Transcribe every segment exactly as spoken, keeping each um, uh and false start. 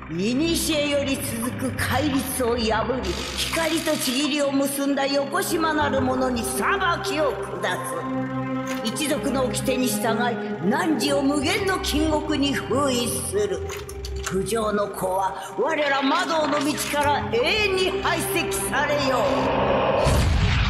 古より続く戒律を破り、光と契りを結んだ横島なる者に裁きを下す。一族の掟に従い、汝を無限の禁獄に封印する。不浄の子は我ら魔道の道から永遠に排斥されよう。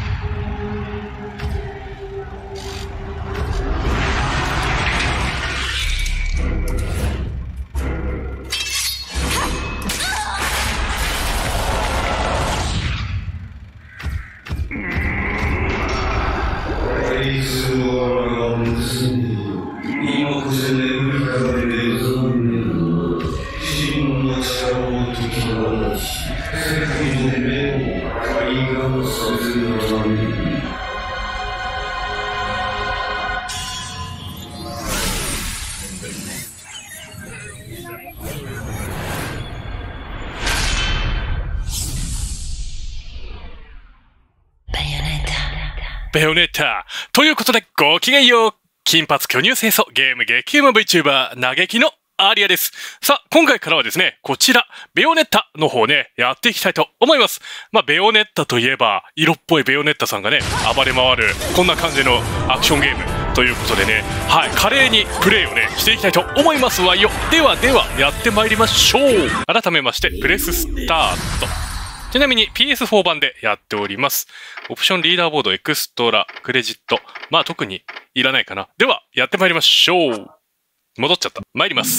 ベヨネッタということで、ごきげんよう。金髪巨乳清楚ゲーム激うま VTuber 嘆きのアリアです。さあ、今回からはですね、こちら、ベヨネッタの方ね、やっていきたいと思います。まあ、ベヨネッタといえば、色っぽいベヨネッタさんがね、暴れ回る、こんな感じのアクションゲームということでね、はい、華麗にプレイをね、していきたいと思いますわよ。ではでは、やってまいりましょう。改めまして、プレススタート。ちなみに ピーエスフォー 版でやっております。オプションリーダーボード、エクストラ、クレジット。まあ特にいらないかな。では、やってまいりましょう。戻っちゃった。参ります。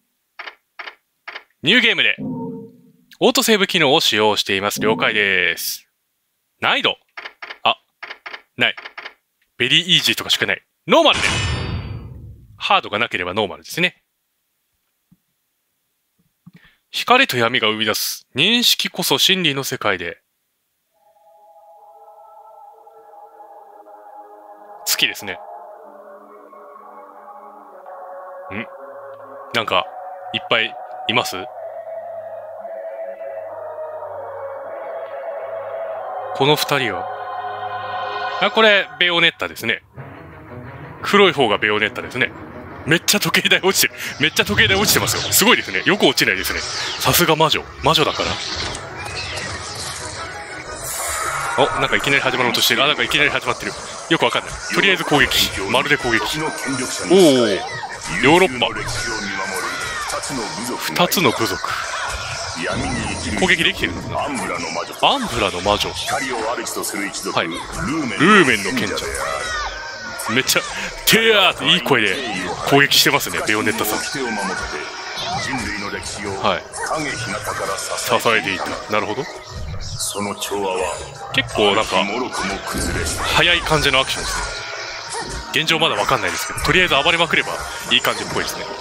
ニューゲームで、オートセーブ機能を使用しています。了解です。難易度。あ、ない。ベリーイージーとかしかない。ノーマルで。ハードがなければノーマルですね。光と闇が生み出す認識こそ真理の世界で。月ですね。ん？なんか、いっぱいいます？この二人は。あ、これ、ベヨネッタですね。黒い方がベヨネッタですね。めっちゃ時計台落ちてる。めっちゃ時計台落ちてますよ。すごいですね。よく落ちないですね。さすが魔女。魔女だから。お、なんかいきなり始まろうとしてる。あ、なんかいきなり始まってる。よくわかんない。とりあえず攻撃。まるで攻撃。おお、ヨーロッパ。二つの部族。攻撃できてるんですね。アンブラの魔女。はい。ルーメンの賢者。めっちゃ、テーっていい声で攻撃してますね、ベヨネッタさん。はい。支えていた。なるほど。結構なんか、早い感じのアクションですね。現状まだわかんないですけど、とりあえず暴れまくればいい感じっぽいですね。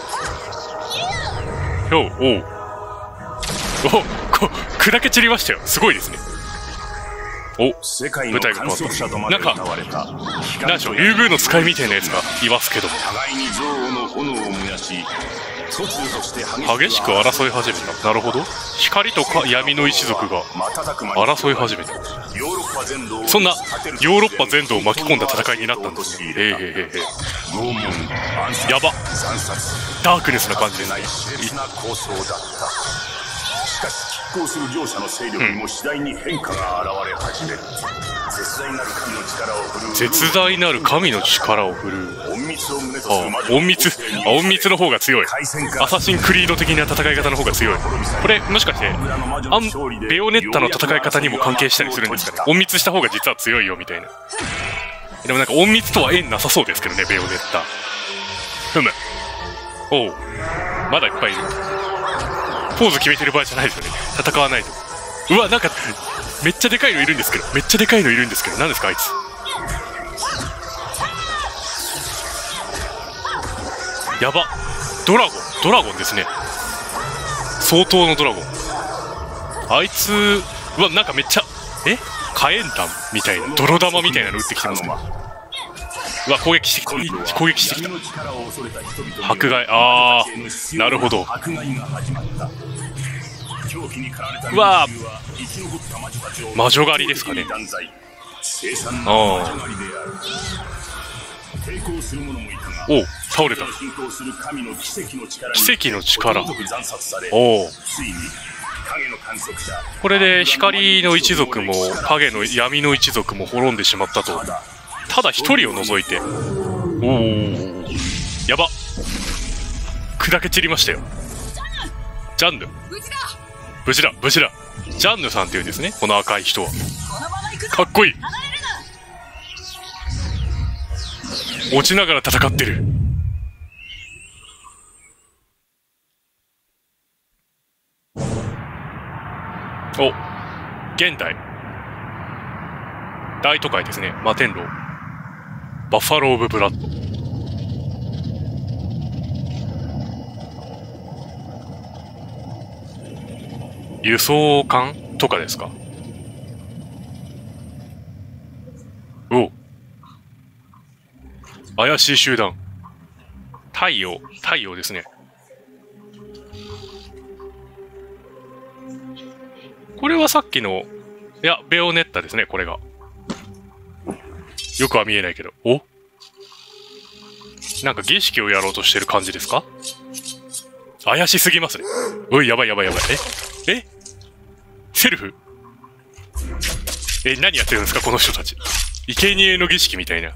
よう、おう。お、こ、砕け散りましたよ。すごいですね。お、舞台が変わった。なんか、なんでしょう、竜宮の使いみたいなやつがいますけども。激しく争い始めた。なるほど。光とか闇の一族が争い始めた。そんなヨーロッパ全土を巻き込んだ戦いになったんですね。へえへえへえ。やば。ダークネスな感じですね。拮抗する両者の勢力にも次第に変化が現れ始める。絶大なる神の力を振るう。隠密を胸とする魔女。隠密。あ、隠密の方が強い。アサシンクリード的な戦い方の方が強い。これもしかしてアンベヨネッタの戦い方にも関係したりするんですかね。隠密した方が実は強いよみたいな。でもなんか隠密とは縁なさそうですけどね、ベヨネッタ。ふむ。おう、まだいっぱいいる。ポーズ決めてる場合じゃないですよね。戦わないと。うわ、なんかめっちゃでかいのいるんですけど、めっちゃでかいのいるんですけど、何ですかあいつ。やば。ドラゴン、ドラゴンですね。相当のドラゴン。あいつ、うわ、なんかめっちゃ、え火炎弾みたいな、泥玉みたいなの撃ってきてますね。うわ、攻撃してきた。攻撃してきた。迫害、あー、なるほど。うわー、魔女狩りですかね。ああ。おう、 倒れた。奇跡の力。おお。これで光の一族も影の闇の一族も滅んでしまったと。ただ一人を除いて。おお。やば。砕け散りましたよ。ジャンヌ。無事だ無事だ。ジャンヌさんっていうんですね、この赤い人は。かっこいい。落ちながら戦ってる。お、現代大都会ですね。摩天楼、バッファロー・オブ・ブラッド。輸送艦とかですか。おう、怪しい集団。太陽太陽ですね。これはさっきの、いや、ベオネッタですね、これが。よくは見えないけど。お？なんか儀式をやろうとしてる感じですか？怪しすぎますね。おい、やばいやばいやばい。え？え？セルフ？え、何やってるんですか、この人たち。生贄の儀式みたいな。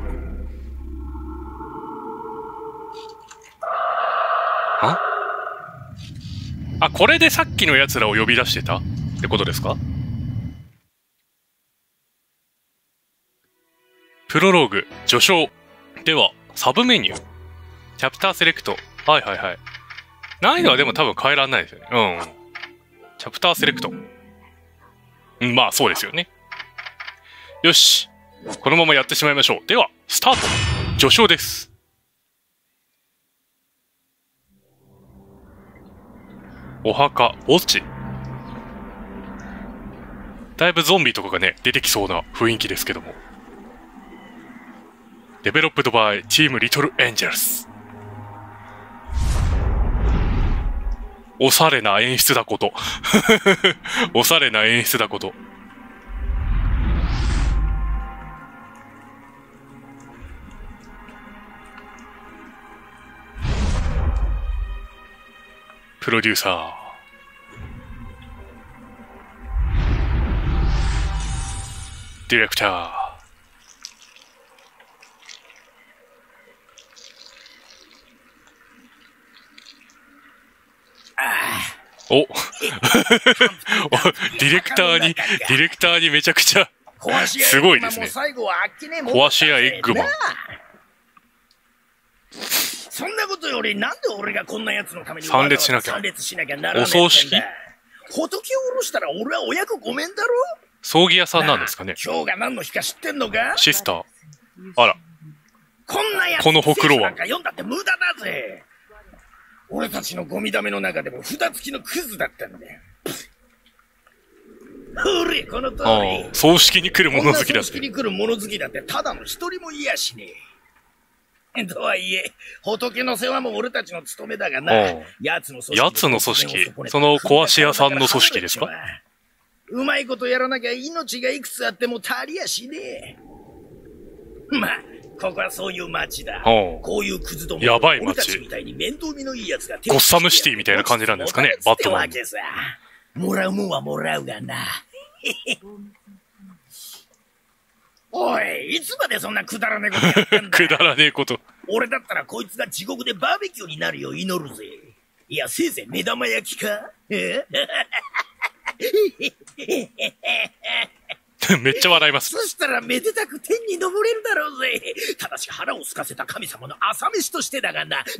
あ？あ、これでさっきの奴らを呼び出してたってことですか？プロローグ、序章。では、サブメニュー。チャプターセレクト。はいはいはい。難易度はでも多分変えられないですよね。うん。チャプターセレクト。うん、まあそうですよね。よし。このままやってしまいましょう。では、スタート。序章です。お墓、墓地。だいぶゾンビとかがね、出てきそうな雰囲気ですけども。デベロップドバイチームリトルエンジェルス。おしゃれな演出だこと。おしゃれな演出だこと。プロデューサー。ディレクター。おおディレクターに、ディレクターにめちゃくちゃ、すごいですね。壊し屋エッグマン。 そんなことよりなんで俺がこんな奴のために参列しなきゃ。 参列しなきゃならねえんだ。 お葬式？ 仏を下ろしたら俺はお役ごめんだろ。 葬儀屋さんなんですかね。 今日が何の日か知ってんのか？ シスター。あら。 こんなやつこのほくろはなんか読んだって無駄だぜ。俺たちのゴミ溜めの中でも札付きのクズだったんだよ。ほれ、この通り。 ああ、葬式に来る物好きだって。 葬式に来る物好きだってただの一人もいやしねえ。とはいえ、仏の世話も俺たちの務めだがな。奴の組織。 奴の組織。その壊し屋さんの組織ですか？ うまいことやらなきゃ命がいくつあっても足りやしねえ。まあ。ここはそういう街だ。こういうクズども。 やばい街。 俺たちみたいに面倒見のいいやつがゴッサムシティみたいな感じなんですかね、バットマン。 もらうもんはもらうがな。おい、いつまでそんなくだらねえことやってんだ。 くだらねえこと。 俺だったらこいつが地獄でバーベキューになるよう祈るぜ。いや、せいぜい目玉焼きか？えめっちゃ笑います。 そしたらめでたく天に昇れるだろうぜ。ただし腹を空かせた神様の朝飯としてだがな。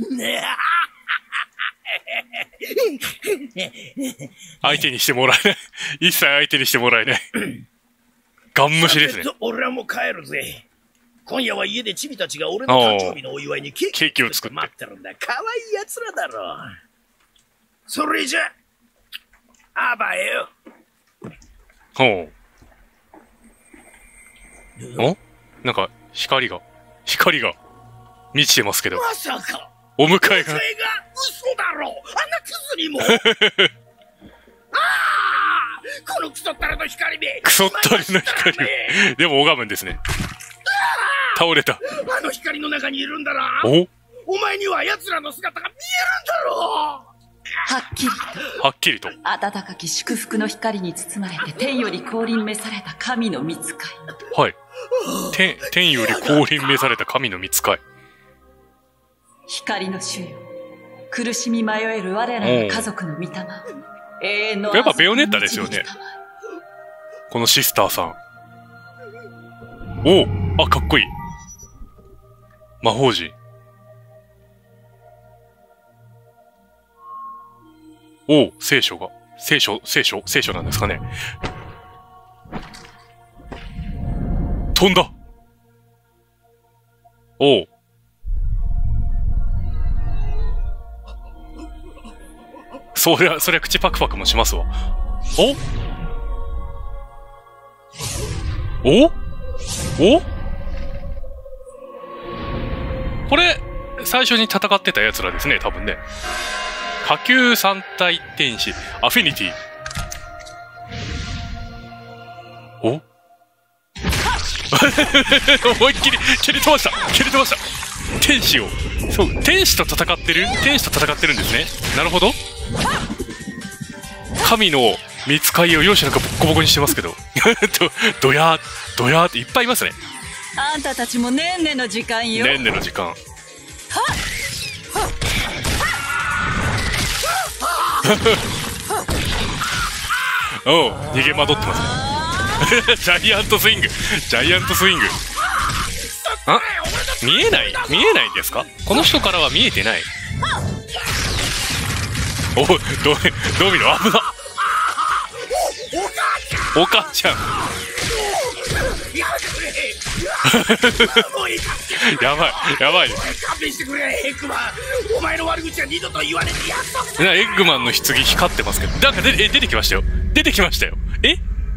相手にしてもらえない。一切相手にしてもらえない。ガン無視ですね。 俺はもう帰るぜ。今夜は家でチビたちが俺の誕生日のお祝いにケーキを作って待ってるんだ。可愛い奴らだろ。それじゃ、あばよ。 ほう。お？なんか、光が、光が、満ちてますけど。 まさか、 お迎えが。 お迎えが嘘だろ。あんなクズにも。ああ、このクソったれの光め。 クソったれの光め。でも拝むんですね。倒れた。 あの光の中にいるんだな。 お？ お前には奴らの姿が見えるんだろう。 はっきりと、 はっきりと。 温かき祝福の光に包まれて天より降臨召された神の御使い。 はい。天、天より降臨召された神の御使い。 光の主よ、苦しみ迷える我らの家族の御霊を永遠のやっぱベヨネッタですよね。このシスターさん。おお、あ、かっこいい。魔法陣。おお、聖書が。聖書、聖書、聖書なんですかね。飛んだ。おお。そりゃ、そりゃ口パクパクもしますわ。おおおこれ、最初に戦ってた奴らですね、多分ね。下級三体天使、アフィニティ。お思いっきり蹴り飛ばした蹴り飛ばした天使を。そう、天使と戦ってる天使と戦ってるんですね。なるほど。神の見つかりを容赦なくボッコボコにしてますけど。ど、どやー、どやーっていっぱいいますね。 あんたたちもねんねの時間よ。 ねんねの時間。おう、逃げ惑ってますね。ジャイアントスイングジャイアントスイング。あ、見えない見えないんですか？この人からは見えてない。お、ド、ドミノ危な。お母ちゃんやばいやばい。 勘弁してくれエッグマン。お前の悪口は二度と言われて約束。 エッグマンの棺光ってますけど、なんかでえ出てきましたよ出てきましたよ。え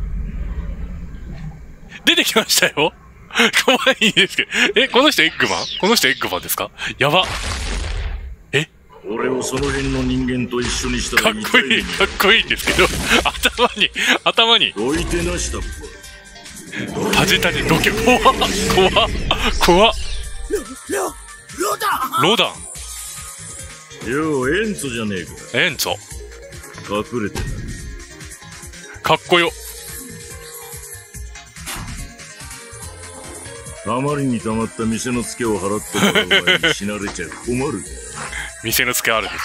出てきましたよ。怖いですけど。え、この人エッグマンこの人エッグマンですか？やば。え俺をその辺の人間と一緒にしたからかっこいいかっこいいんですけど、頭に頭にどいてなしたタジタジドキュ怖っ怖っ怖っ。 ロロダンロダンようエンツォじゃねえか。 エンツォ隠れてかっこよ。 たまりにたまった店のツケを払ってもらう前に死なれちゃ困る。 店のツケあるんです。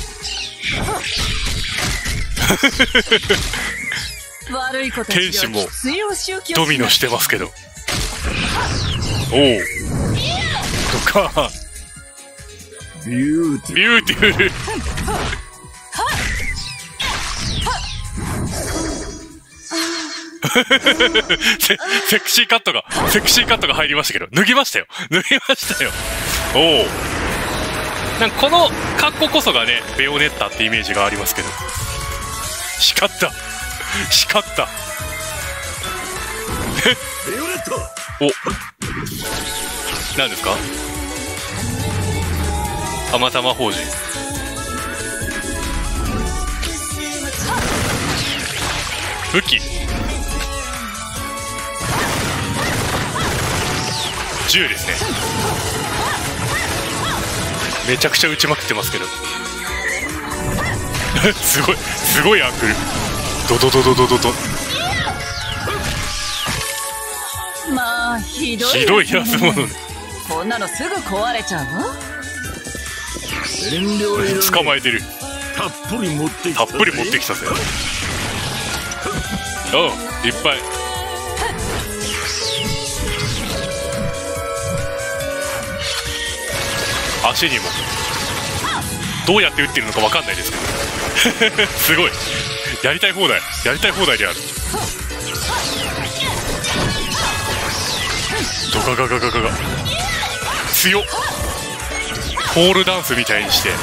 悪い子たち天使も必要宗教ドミノしてますけど。おおとかビューティビューティフルセ, セクシーカットがセクシーカットが入りましたけど、脱ぎましたよ脱ぎましたよ。おお、なんかこの格好こそがねベヨネッタってイメージがありますけど。光った光ったベヨネッタ。 お、何ですか？あまた魔法陣。武器銃ですね。めちゃくちゃ撃ちまくってますけど。すごいすごいアングル。ドドドドドドド。 まあひどい、ね、 ひどい安物。 こんなのすぐ壊れちゃうわ。 遠慮いらない。 捕まえてる。 たっぷり持ってきた。 たっぷり持ってきたぜ。おう、いっぱい。足にもどうやって撃ってるのか分かんないですけどすごいやりたい放題やりたい放題である。ドガガガガガガ強っ。ポールダンスみたいにして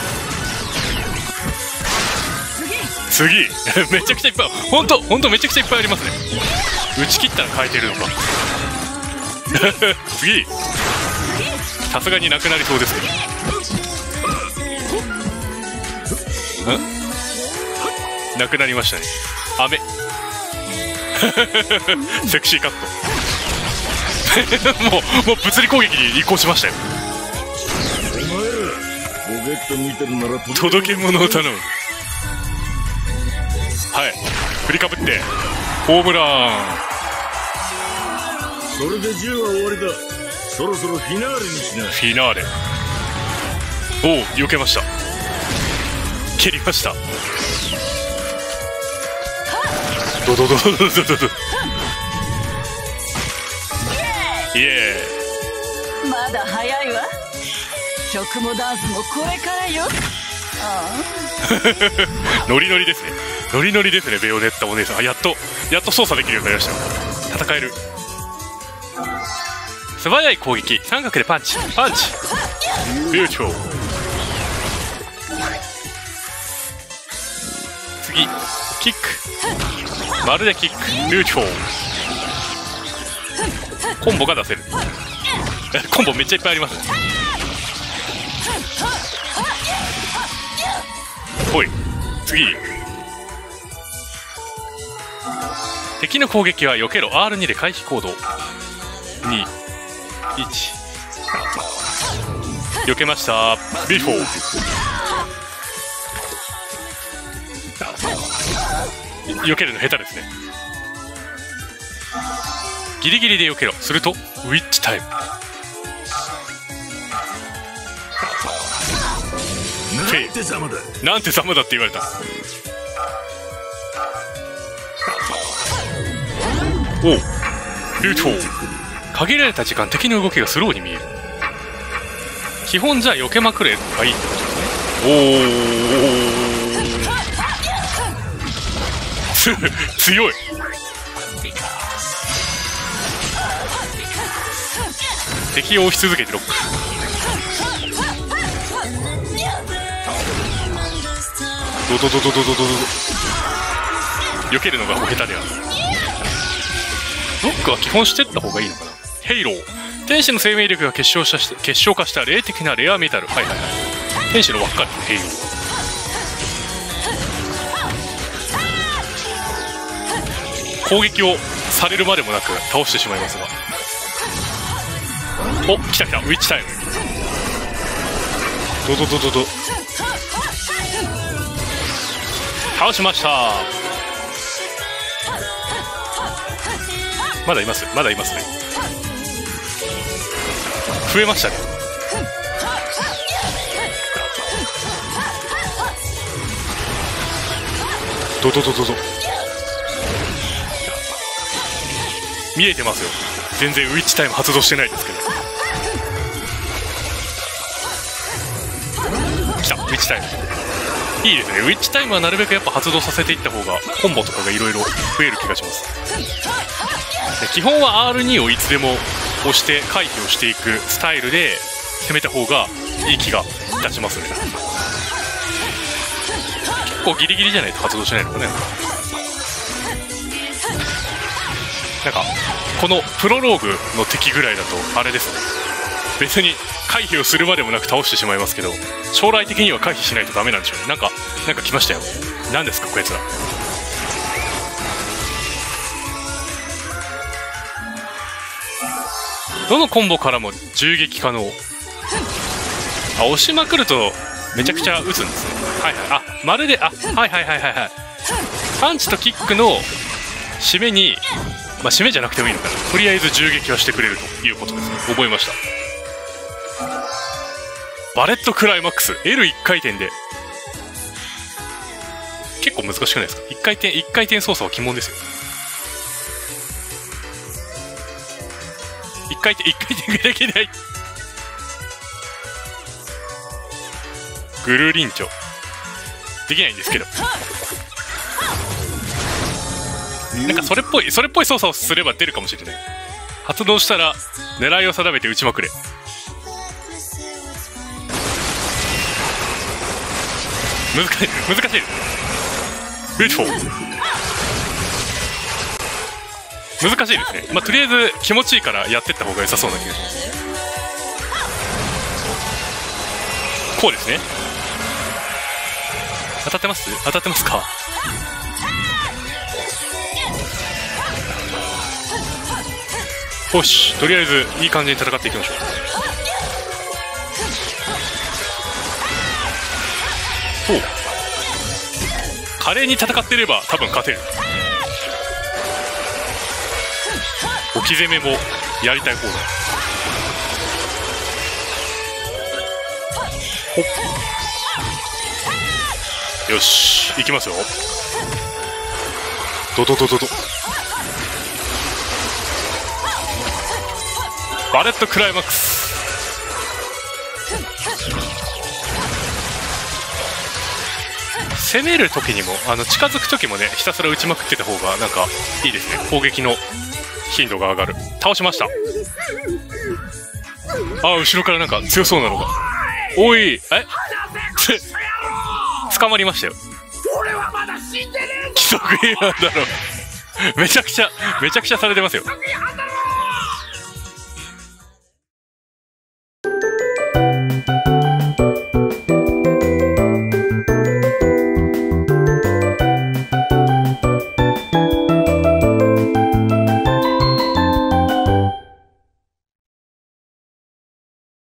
次めちゃくちゃいっぱい。ほんとほんとめちゃくちゃいっぱいありますね。打ち切ったら変えてるのか次さすがになくなりそうですけど。んなくなりましたね。雨セクシーカットもうもう物理攻撃に移行しましたよ。 お前らベッド見てるなら届け物を頼む。はい、振りかぶってホームラン。 それでじゅうは終わりだ。そろそろフィナーレにしな。 フィナーレ。おお、避けました。蹴りました。ドドドドドドドド。イエーイ。まだ早いわ。曲もダンスもこれからよ。ああノリノリですね。ノリノリですね、ベヨネッタお姉さん。あ、やっとやっと操作できるようになりました。戦える。素早い攻撃、三角でパンチパンチ。流暢。次キック、まるでキック、流暢。コンボが出せる。コンボめっちゃいっぱいあります。ほい、次。敵の攻撃は避けろ。 アールに で回避行動。に、いち。避けました。ビフォー。避けるの下手ですね。ギリギリで避けろ。するとウィッチタイム。 なんてざまだ。 なんてざまだって言われた。おう、流暢。限られた時間敵の動きがスローに見える。基本じゃあ避けまくればいいってことですね。おお強い。敵を押し続けてロック。ドドドドドドドドド。避けるのが下手である。ロックは基本してった方がいいのかな。ヘイロー。天使の生命力が結晶化した結晶化した霊的なレアメタル。はいはいはい。天使の輪っかですね、ヘイロー。攻撃をされるまでもなく倒してしまいますが。お、来た来た、ウィッチタイム。ドドドドド。倒しました。まだいます、まだいますね。増えましたね。ドドドドド。見えてますよ。全然ウィッチタイム発動してないですけど。来た、ウィッチタイム。いいですね。ウィッチタイムはなるべくやっぱ発動させていった方がコンボとかがいろいろ増える気がします。基本は アールに をいつでも押して回避をしていくスタイルで攻めた方がいい気がいたしますね。結構ギリギリじゃないと発動しないのかね。なんかこのプロローグの敵ぐらいだとあれですね。別に回避をするまでもなく倒してしまいますけど、将来的には回避しないとダメなんでしょうね。なんかなんか来ましたよ。何ですかこいつら。どのコンボからも銃撃可能。あ、押しまくるとめちゃくちゃ撃つんですね。はいはい。あ、まるで、あ、はいはいはいはいはい。パンチとキックの締めに、まあ締めじゃなくてもいいのかな。とりあえず銃撃はしてくれるということですね。覚えました。バレットクライマックス エルいち 回転で結構難しくないですか。いち回転いち回転操作は鬼門ですよ。いち回転いち回転ができない。グルーリンチョできないんですけど、なんかそれっぽいそれっぽい操作をすれば出るかもしれない。発動したら狙いを定めて撃ちまくれ。難しい難しい。ビューティフォー。難しいですね。まあとりあえず気持ちいいからやってった方が良さそうな気がします。こうですね。当たってます当たってますか。よし、とりあえずいい感じに戦っていきましょう。 華麗に戦ってれば多分勝てる。置き攻めもやりたい方だ。ほっ、よし行きますよ。ドドドドドバレットクライマックス。攻める時にもあの近づく時もね、ひたすら打ちまくってた方がなんかいいですね。攻撃の頻度が上がる。倒しました。あ、後ろからなんか強そうなのが。おい、え捕まりましたよ。 俺はまだ死んでねえぞ。 規則違反だろ。めちゃくちゃめちゃくちゃされてますよ。 離